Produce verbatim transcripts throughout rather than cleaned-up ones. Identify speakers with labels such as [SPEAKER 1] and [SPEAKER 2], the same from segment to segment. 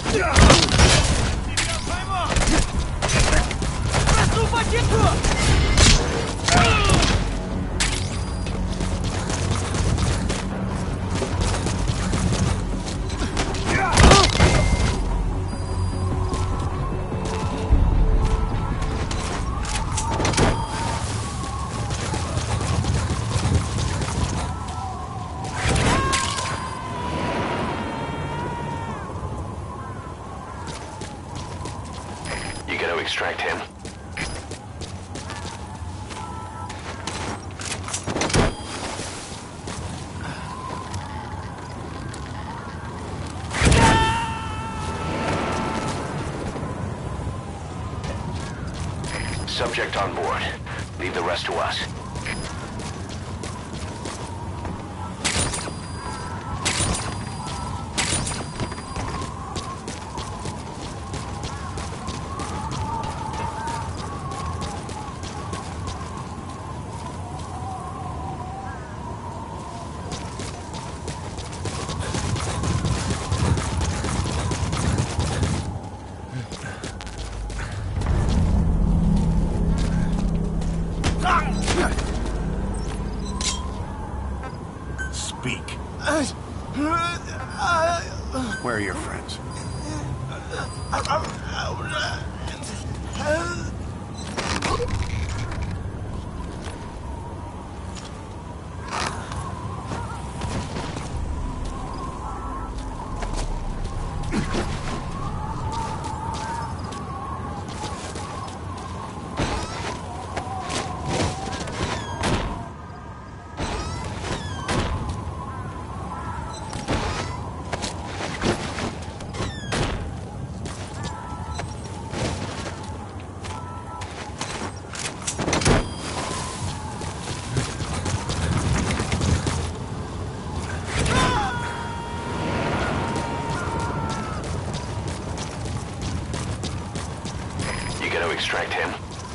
[SPEAKER 1] Extract him. Subject on board. Leave the rest to us.
[SPEAKER 2] Speak. Where are your friends? Extract him.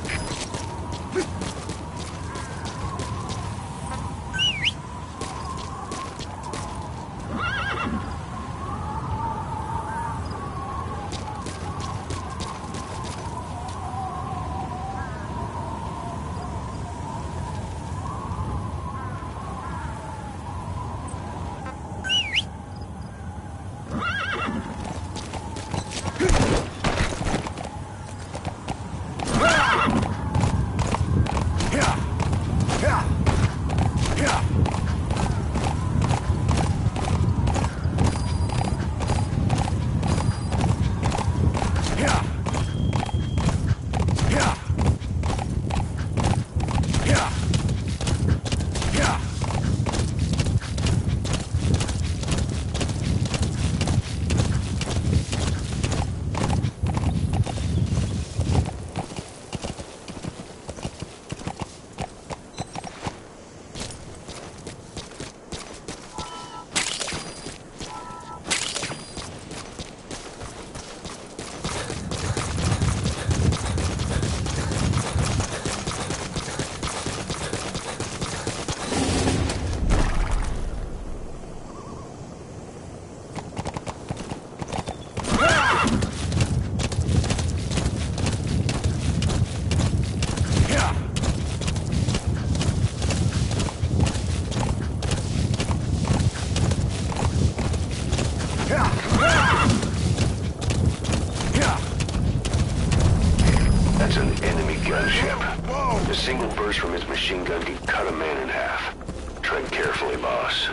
[SPEAKER 2] That's an enemy gunship. A single burst from his machine gun can cut a man in half. Tread carefully, boss.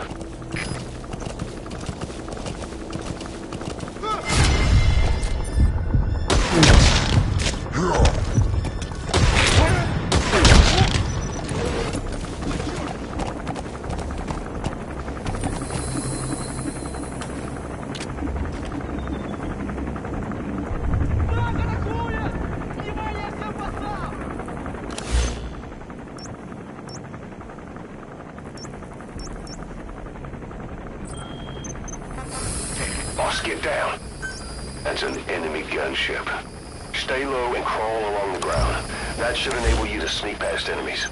[SPEAKER 2] Boss, get down. That's an enemy gunship. Stay low and crawl along the ground. That should enable you to sneak past enemies.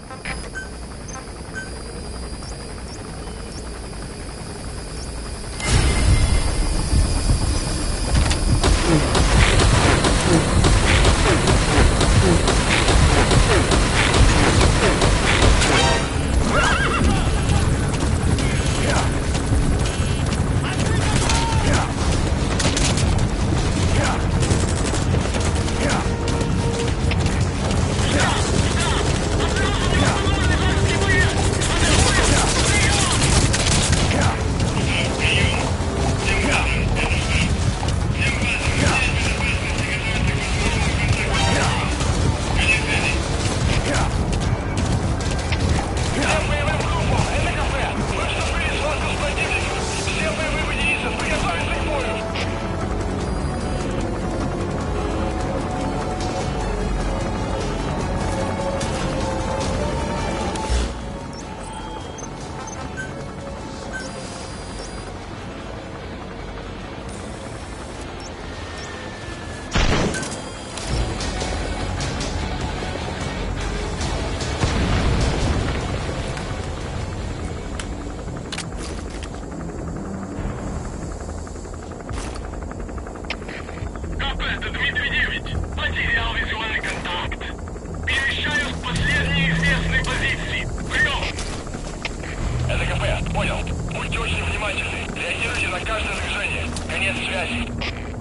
[SPEAKER 3] это Дмитрий девять. Потерял визуальный контакт. Перемещаюсь к последней известной позиции. Прием!
[SPEAKER 2] Это КП, понял. Будьте очень внимательны. Реагируйте на каждое движение. Конец связи.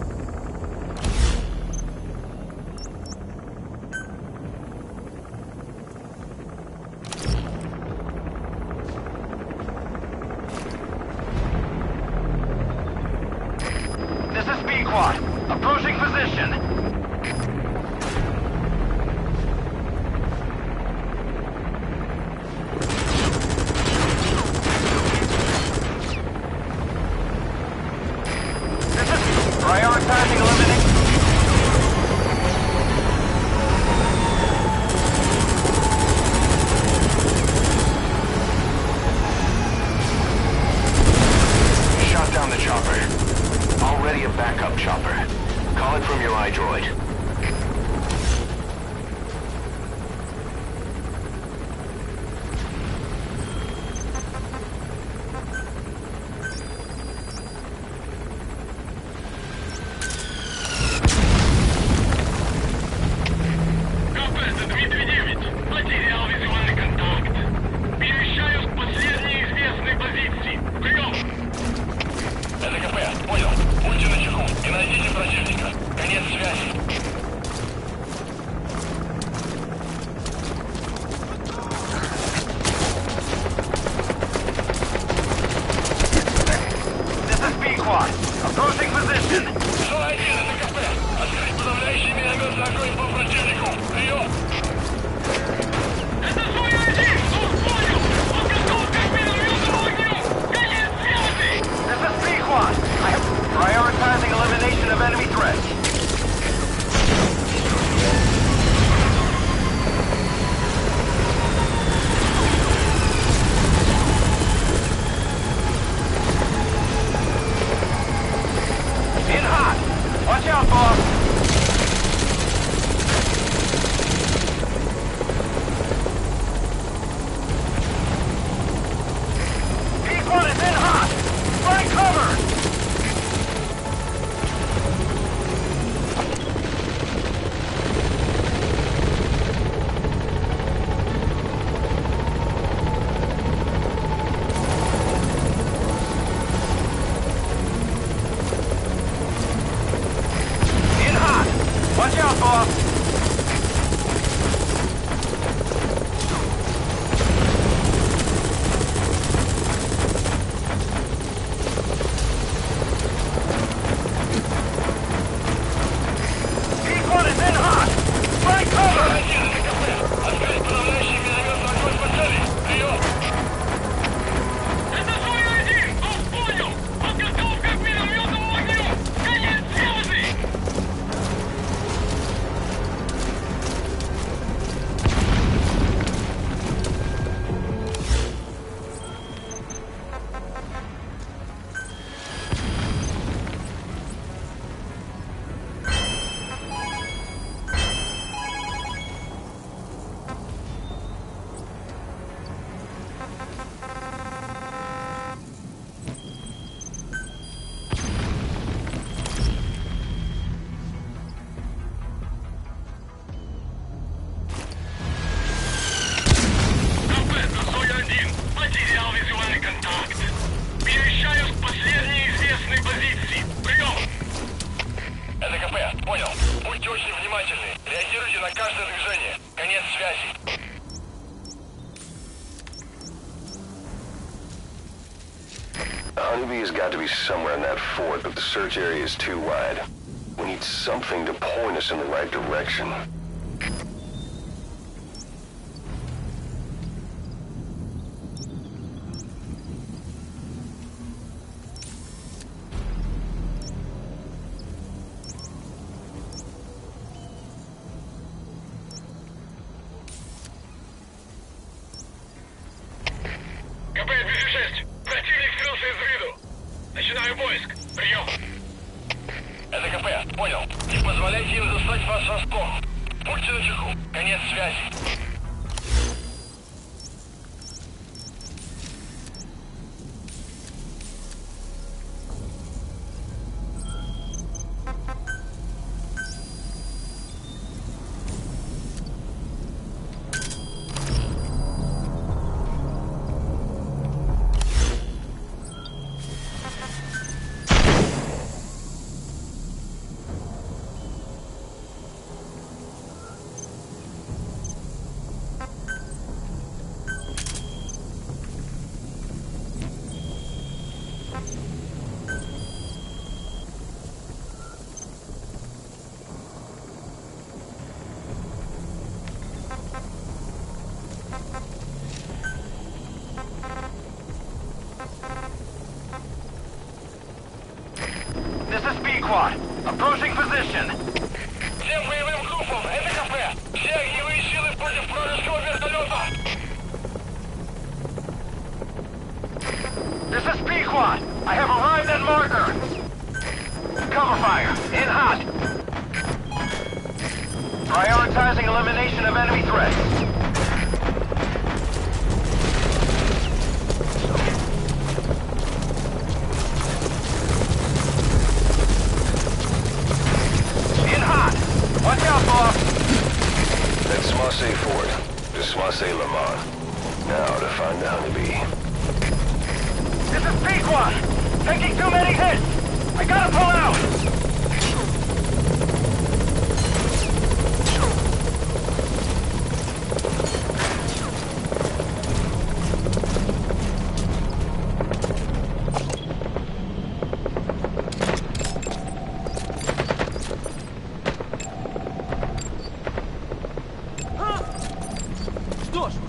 [SPEAKER 3] This is B-Quad. Approaching position. This is prioritizing elimination.
[SPEAKER 1] Shot down the chopper. Already a backup chopper. Call it from your iDroid.
[SPEAKER 3] КП, это Дмитрий девять. Потерял визуальный контакт. Перемещаюсь к последней известной позиции. Прием!
[SPEAKER 2] Это КП, понял. Будьте начеку и найдите противника. Конец связи.
[SPEAKER 3] This is B-Quad. Approaching position.
[SPEAKER 2] Что один, это КП. Открыть подавляющий минометный огонь по противнику. Прием!
[SPEAKER 3] Это Зоя один! Он понял! Он готов к минометному огню! Конец связи! This is B-Quad. I have prioritizing elimination of enemy threats. In hot! Watch out, boss! P-Quad is in hot! Find cover! In hot! Watch out, boss! P-Quad is in hot! Find cover!
[SPEAKER 2] Один, это КП. Открыть подавляющий минометный огонь по цели. Прием!
[SPEAKER 3] Это Зоя один! Он понял! Он готов к минометному огню! Конец связи! КП, это Зоя один! Потерял визуальный контакт. Перемещаюсь к последней известной позиции. Прием!
[SPEAKER 2] Это КП, понял. Будьте очень внимательны. Реагируйте на каждое движение. Конец связи.
[SPEAKER 4] Honeybee has got to be somewhere in that fort, but the search area is too wide. We need something to point us in the right direction.
[SPEAKER 3] КП двести шесть. Противник скрылся из виду. Начинаю поиск. Прием.
[SPEAKER 2] Это КП, понял. Не позволяйте им застать вас врасплох. Будьте начеку. Конец связи.
[SPEAKER 3] Pequod. Approaching position.
[SPEAKER 5] Всем боевым группам, это кафе. Все огневые силы против вражеского вертолета.
[SPEAKER 3] This is Pequod. I have arrived at marker. Cover fire. In hot. Prioritizing elimination of enemy threats. In hot. Watch out, boss.
[SPEAKER 2] That's Marseille Fort. This is Marseille Le Mans. Now to find the honeybee.
[SPEAKER 3] This is Pequod. Taking too many hits. I gotta pull out.
[SPEAKER 6] Что ж,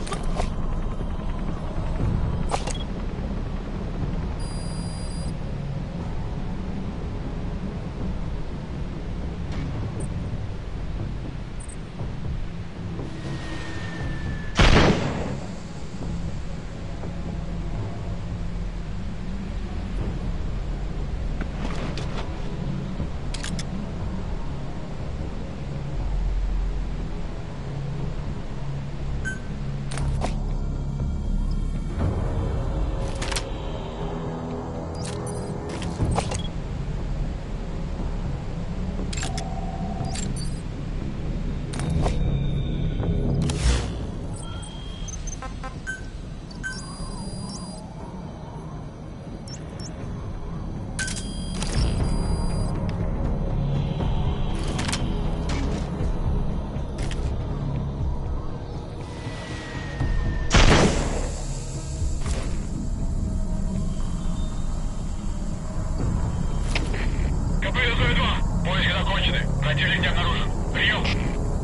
[SPEAKER 5] КП-два. Поиски закончены. Противник не обнаружен. Прием.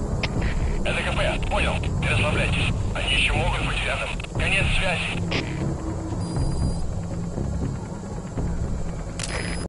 [SPEAKER 5] Это КП. Понял. Не расслабляйтесь. Они еще могут быть рядом. Конец связи.